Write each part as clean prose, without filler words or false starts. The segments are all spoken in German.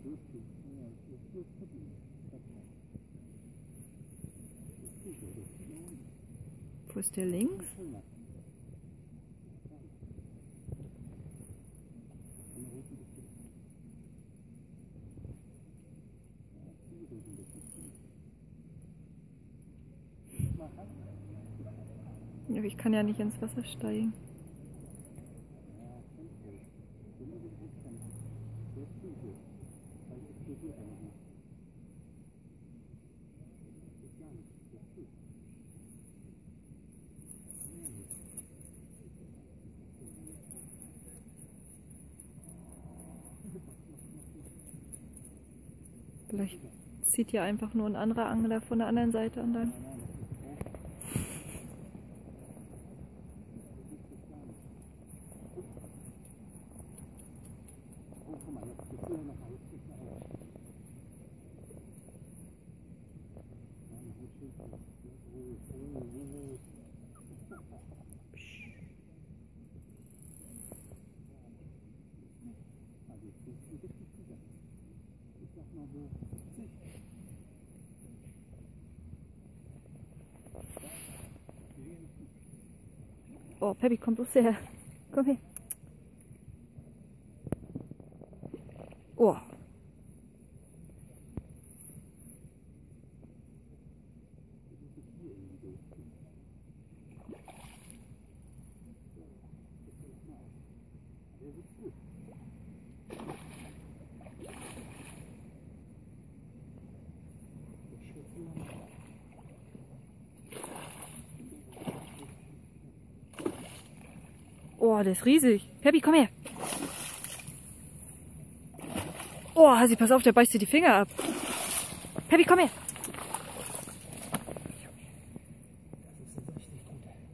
Wo ist der links? Aber ich kann ja nicht ins Wasser steigen. Vielleicht zieht ja einfach nur ein anderer Angler von der anderen Seite an dann. Oh, Peppi, komm bloß her. Komm her. Oh. Oh, der ist riesig. Peppi, komm her. Oh, Hasi, pass auf, der beißt dir die Finger ab. Peppi, komm her.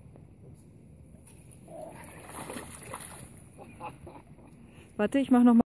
Warte, ich mach noch mal.